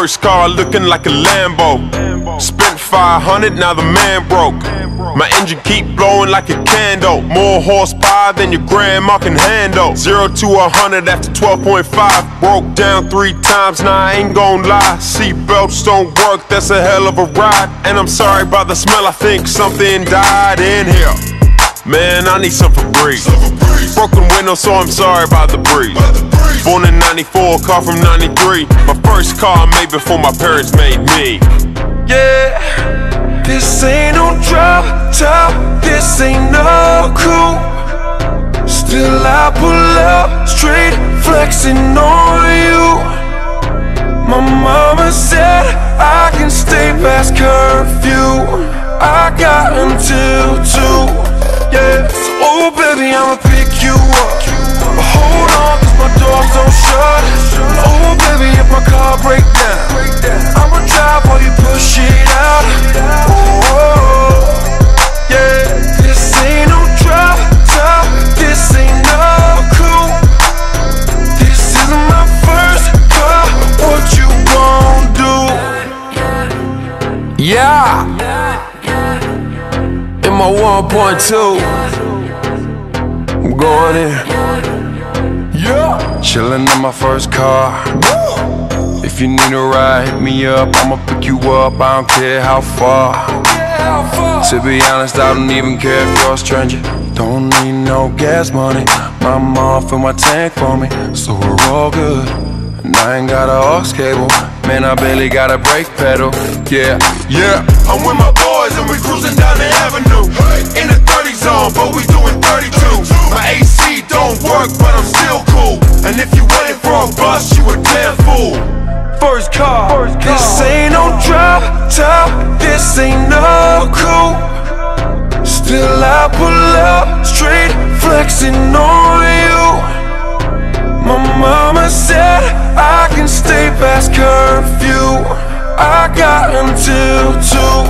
first car looking like a Lambo. Spent 500, now the man broke. My engine keep blowing like a candle. More horsepower than your grandma can handle. 0 to 100 after 12.5. Broke down 3 times, now I ain't gon' lie. Seatbelts don't work, that's a hell of a ride. And I'm sorry about the smell, I think something died in here. Man, I need some Febreze. Broken window, so I'm sorry about the breeze. Born in 94, car from 93. My first car made before my parents made me. Yeah, this ain't no drop top, this ain't no coupe. Still I pull up, straight flexing on you. My mama said I can stay past curfew. I got until 2. Yeah, so, oh baby, I'ma pick you up. But hold on, cause my doors don't shut. Oh baby, if my car break down, I'ma drive while you push it out. Oh, yeah, this ain't no drop top, this ain't no coupe. This is my first car, what you gon' do? Yeah, in my 1.2, I'm going in. Yeah, chillin' in my first car. If you need a ride, hit me up, I'ma pick you up, I don't care how far. To be honest, I don't even care if you're a stranger. Don't need no gas money, my mom fill my tank for me, so we're all good. And I ain't got a aux cable, man, I barely got a brake pedal. Yeah, yeah, I'm with my boys and we cruising down the avenue. In the 30 zone, but we doing 32. My AC don't work, but I'm still cool. And if you waiting for a bus, you a damn fool. First car, this ain't no drop top, this ain't no coupe. Still I pull up, straight flexing on you. My mama said I can stay past curfew. I got until 2.